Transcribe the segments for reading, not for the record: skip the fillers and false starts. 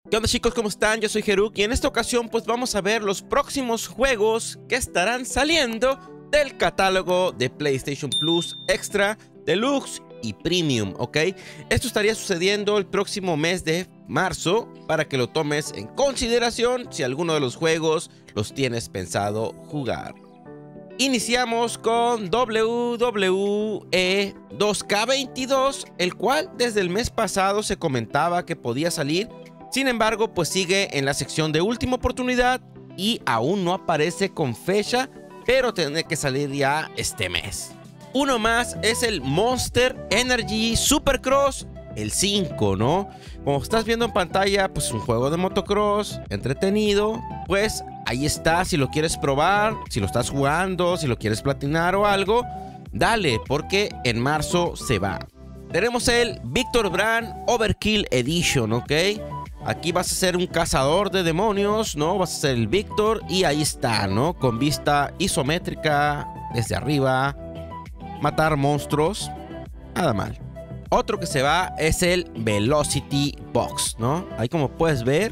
¿Qué onda, chicos? ¿Cómo están? Yo soy Heruk y en esta ocasión pues vamos a ver los próximos juegos que estarán saliendo del catálogo de PlayStation Plus Extra, Deluxe y Premium, ¿ok? Esto estaría sucediendo el próximo mes de marzo para que lo tomes en consideración si alguno de los juegos los tienes pensado jugar. Iniciamos con WWE 2K22, el cual desde el mes pasado se comentaba que podía salir. Sin embargo, pues sigue en la sección de última oportunidad y aún no aparece con fecha, pero tiene que salir ya este mes. Uno más es el Monster Energy Supercross, el 5, ¿no? Como estás viendo en pantalla, pues un juego de motocross entretenido. Pues ahí está, si lo quieres probar, si lo estás jugando, si lo quieres platinar o algo, dale, porque en marzo se va. Tenemos el Victor Brand Overkill Edition, ¿ok? Aquí vas a ser un cazador de demonios, ¿no? Vas a ser el Victor y ahí está, ¿no? Con vista isométrica, desde arriba, matar monstruos, nada mal. Otro que se va es el Velocity Box, ¿no? Ahí como puedes ver,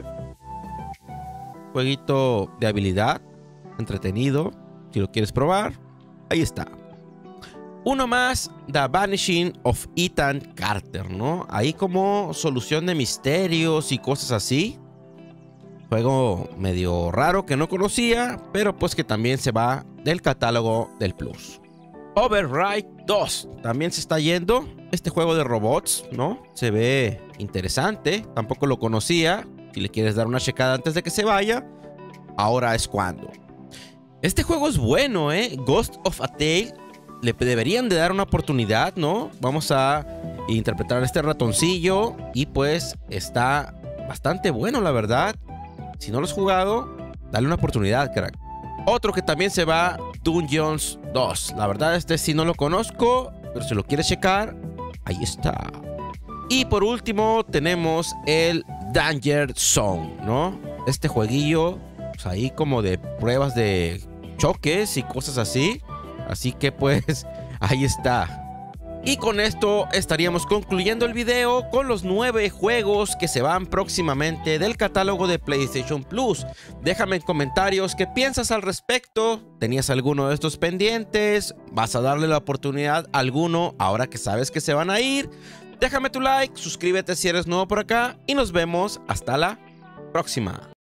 jueguito de habilidad, entretenido, si lo quieres probar, ahí está. Uno más, The Vanishing of Ethan Carter, ¿no? Ahí como solución de misterios y cosas así. Juego medio raro que no conocía, pero pues que también se va del catálogo del Plus. Override 2 también se está yendo. Este juego de robots, ¿no? Se ve interesante, tampoco lo conocía. Si le quieres dar una checada antes de que se vaya, ahora es cuando. Este juego es bueno, Ghost of a Tale. Le deberían de dar una oportunidad, ¿no? Vamos a interpretar a este ratoncillo y pues está bastante bueno, la verdad. Si no lo has jugado, dale una oportunidad, crack. Otro que también se va, Dungeons 2. La verdad, este sí no lo conozco, pero si lo quieres checar, ahí está. Y por último tenemos el Danger Zone, ¿no? Este jueguillo, pues ahí como de pruebas de choques y cosas así. Así que pues ahí está. Y con esto estaríamos concluyendo el video con los 9 juegos que se van próximamente del catálogo de PlayStation Plus. Déjame en comentarios qué piensas al respecto. ¿Tenías alguno de estos pendientes? ¿Vas a darle la oportunidad a alguno ahora que sabes que se van a ir? Déjame tu like, suscríbete si eres nuevo por acá y nos vemos hasta la próxima.